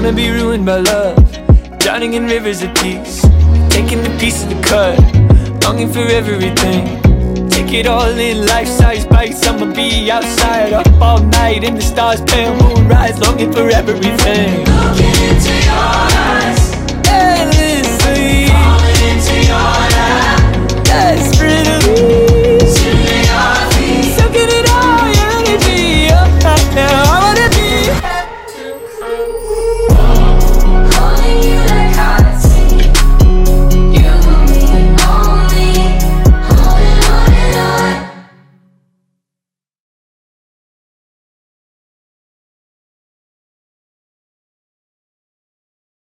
wanna be ruined by love, drowning in rivers of peace, taking a piece of the cut, longing for everything. Take it all in, life-size bites. I'ma be outside, up all night in the stars, pale moonrise, longing for everything. Looking into your eyes endlessly.